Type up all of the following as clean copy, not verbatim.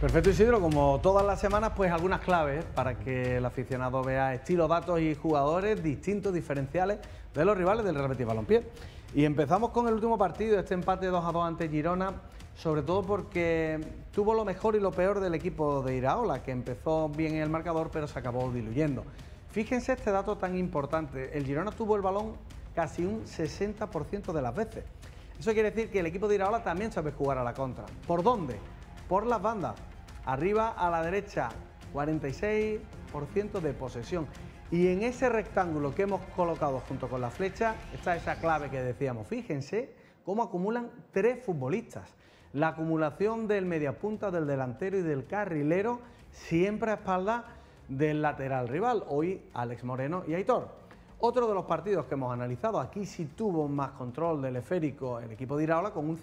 Perfecto, Isidro, como todas las semanas, pues algunas claves para que el aficionado vea estilos, datos y jugadores distintos, diferenciales de los rivales del Real Betis Balompié. Y empezamos con el último partido, este empate 2-2 ante Girona, sobre todo porque tuvo lo mejor y lo peor del equipo de Iraola, que empezó bien en el marcador pero se acabó diluyendo. Fíjense este dato tan importante, el Girona tuvo el balón casi un 60% de las veces. Eso quiere decir que el equipo de Iraola también sabe jugar a la contra. ¿Por dónde? Por las bandas. Arriba a la derecha, 46% de posesión. Y en ese rectángulo que hemos colocado junto con la flecha está esa clave que decíamos. Fíjense cómo acumulan 3 futbolistas. La acumulación del mediapunta, del delantero y del carrilero, siempre a espaldas del lateral rival. Hoy Alex Moreno y Aitor. Otro de los partidos que hemos analizado, aquí sí tuvo más control del esférico el equipo de Iraola con un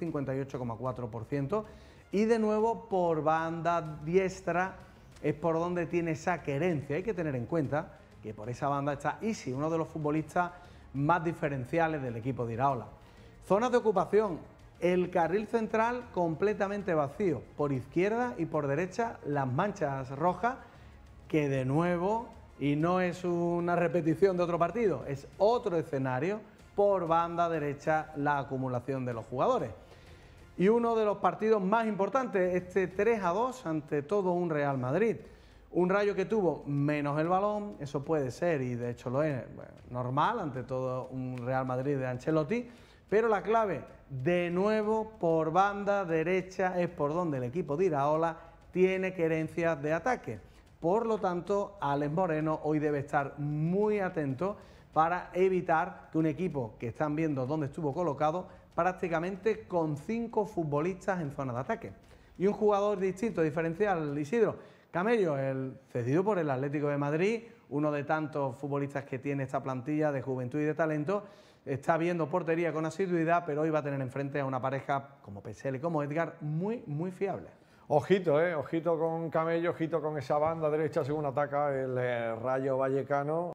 58,4%. Y de nuevo por banda diestra es por donde tiene esa querencia. Hay que tener en cuenta que por esa banda está Isi, uno de los futbolistas más diferenciales del equipo de Iraola. Zonas de ocupación, el carril central completamente vacío, por izquierda y por derecha las manchas rojas, que de nuevo, y no es una repetición de otro partido, es otro escenario, por banda derecha la acumulación de los jugadores. Y uno de los partidos más importantes, este 3-2 ante todo un Real Madrid. Un Rayo que tuvo menos el balón, eso puede ser y de hecho lo es normal ante todo un Real Madrid de Ancelotti, pero la clave, de nuevo por banda derecha, es por donde el equipo de Iraola tiene querencias de ataque. Por lo tanto, Alex Moreno hoy debe estar muy atento para evitar que un equipo que están viendo dónde estuvo colocado prácticamente con 5 futbolistas en zona de ataque. Y un jugador distinto, diferencial, Isidro, Camello, el cedido por el Atlético de Madrid, uno de tantos futbolistas que tiene esta plantilla de juventud y de talento, está viendo portería con asiduidad, pero hoy va a tener enfrente a una pareja como Pesel y como Edgar muy fiable. Ojito, ojito con Camello, ojito con esa banda derecha según ataca el Rayo Vallecano.